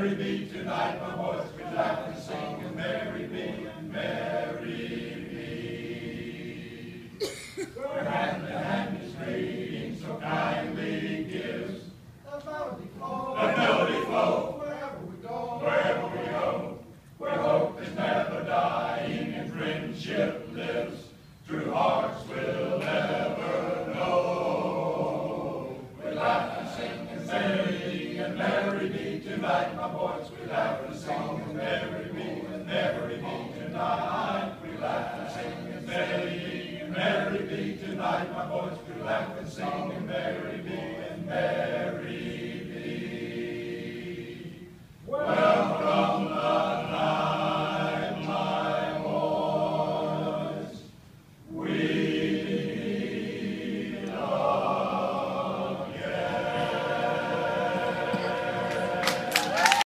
merry be tonight, my boys. We laugh and sing and merry be and merry be. Where hand to hand is greeting so kindly gives the melody flow, wherever we go, where hope is never dying and friendship lives, true hearts will ever know. We laugh and sing and merry be tonight, my boys. We laugh and sing and merry be tonight. We laugh and sing and merry be tonight, my boys. We laugh and sing and merry be and merry.